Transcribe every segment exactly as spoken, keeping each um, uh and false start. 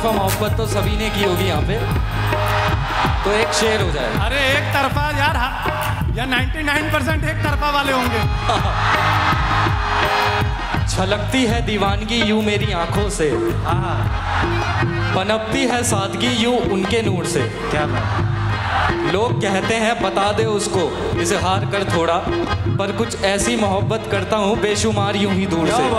तरफा मोहब्बत तो सभी ने की होगी यहाँ पे, तो एक शेर हो जाए। अरे एक तरफा यार, या निन्यानवे परसेंट एक तरफा वाले होंगे। छलकती है दीवानगी यूं मेरी आंखों से, पनपती है सादगी यूं उनके नूर से। क्या बात। लोग कहते हैं बता दे उसको इजहार कर थोड़ा, पर कुछ ऐसी मोहब्बत करता हूँ बेशुमार यूं ही दूर से।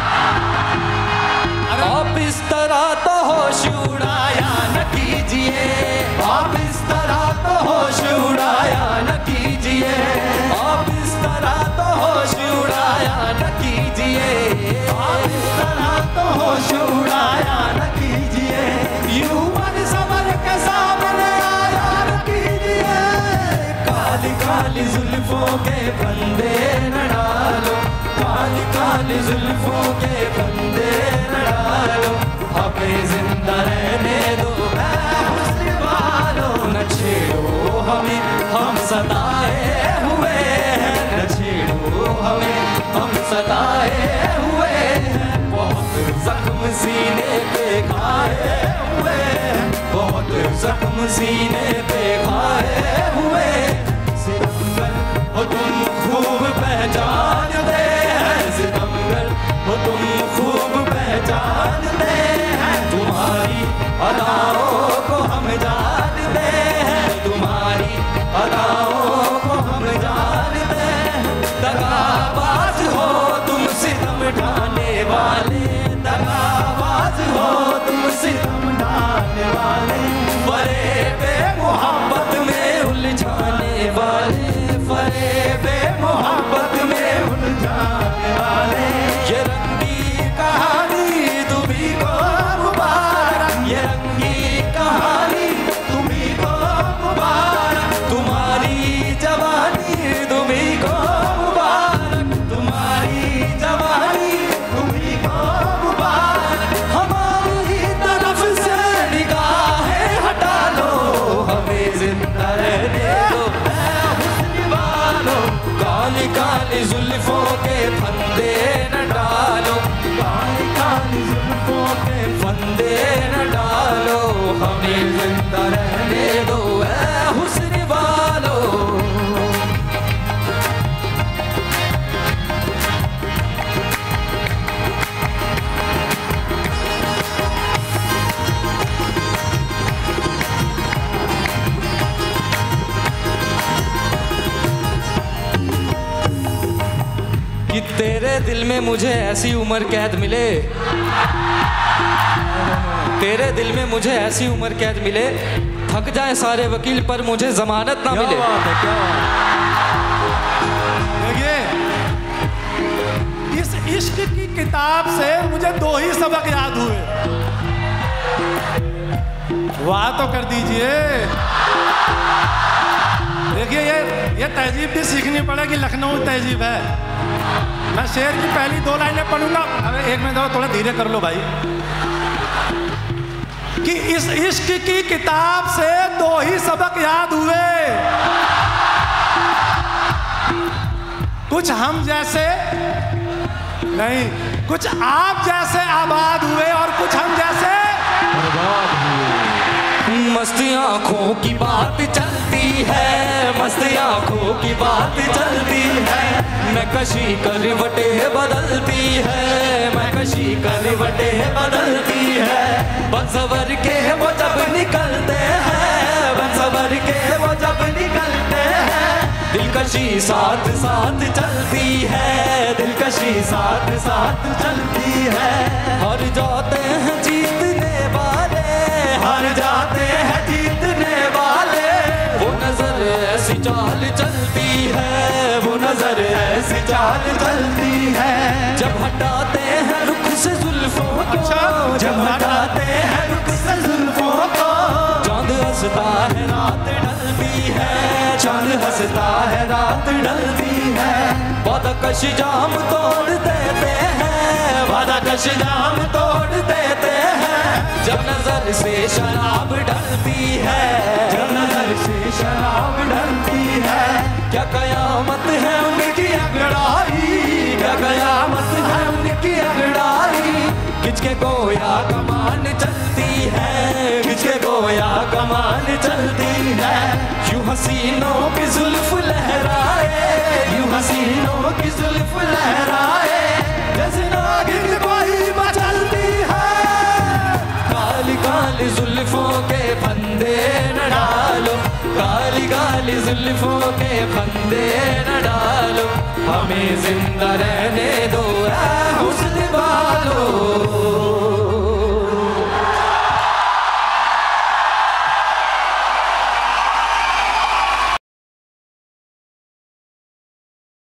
आप इस तरह तो होश उड़ाया न कीजिए, आप इस तरह तो होश उड़ाया न कीजिए, आप इस तरह तो होश उड़ाया न कीजिए, आप इस तरह तो होश उड़ाया न कीजिए, यूं मन सबर के सामने आया न कीजिए। काली काली जुल्फों के फंदे न डालो, काली काली जुल्फों के फंदे न डालो, हमें जिंदा रहने दो हुस्न वालों, न छेड़ो हमें हम सताए हुए हैं, न छेड़ो हमें हम सताए हुए हैं, बहुत जख्म सीने पे खाए हुए हैं, बहुत जख्म सीने पे खाए हुए। सितमगर हो तुम खूब पहचानते हैं, सितमगर हो तुम खूब पहचानते हैं, तुम्हारी अदाओं को हम जानते हैं, तुम्हारी अदाओं को हम जानते हैं। दगाबाज हो तुम सितम ढाने वाले, दगाबाज हो तुम सितम ढाने वाले, फरेबे मोहब्बत में उलझाने वाले, फरेबे मोहब्बत में उलझाने वाले। ये रंगी कहानी तुम्ही को मुबारक, ये रंगी कहानी तुम्ही को मुबारक, तुम्हारी जवानी तुम्ही को मुबारक, तुम्हारी जवानी तुम्ही को मुबारक। हमारी तरफ से निगाहें हटा लो, हमें जिंदा रहने दो हुस्न वालों, काली काली जुल्फों के फंदे न डालो, काली काली जुल्फों के फंदे न डालो, हमें जिंदा रहने दो ऐ हुस्न वालों। कि तेरे दिल में मुझे ऐसी उम्र कैद मिले, तेरे दिल में मुझे ऐसी उम्र कैद मिले, थक जाए सारे वकील पर मुझे जमानत ना मिले। देखिए, इस इश्क की किताब से मुझे दो ही सबक याद हुए। वाह तो कर दीजिए। देखिए, ये ये तहजीब भी सीखनी पड़ेगी, लखनऊ तहजीब है। मैं शेर की पहली दो लाइनें पढ़ूंगा। अरे एक मिनट थोड़ा धीरे कर लो भाई। कि इस इश्क की किताब से दो ही सबक याद हुए, कुछ हम जैसे नहीं, कुछ आप जैसे आबाद हुए और कुछ हम जैसे बर्बाद हुए। मस्ती आंखों की बात चलती है, मस्ती आंखों की बात चलती है, मैं कशी करवटे बदलती है, मैं कशी करवटे बदलती है। बंसवर के वो जब निकलते हैं, बंसवर के वो जब निकलते हैं, दिलकशी साथ साथ चलती है, दिलकशी साथ साथ चलती है। हार जाते हैं जीतने वाले, हार जाते हैं जीतने वाले, वो नजर ऐसी चाल चलती है, वो नजर ऐसी चाल चलती है। जब हटाते हैं रुख से जुल्फों को, जब हटाते हैं रुख से जुल्फों को, चांद हंसता है रात ढलती है, चांद हंसता है रात ढलती है। वादा कश जाम तोड़ देते हैं, वादा कश जाम तोड़ देते हैं, जब नजर से शराब ढलती है, जब नजर से शराब ढलती है। क्या कयामत है उनकी अंगड़ाई, क्या कयामत है उनकी अंगड़ाई, खिंच के के गोया कमान चलती है, खींच के गोया कमान चलती है। यूं हसीनों की जुल्फ लहराए, यूं हसीनों की जुल्फ लहराए, जैसे नागिन कोई मचलती है। काली काली जुल्फों के फंदे न डालो, काली काली जुल्फों के फंदे न डालो, हमें जिंदा रहने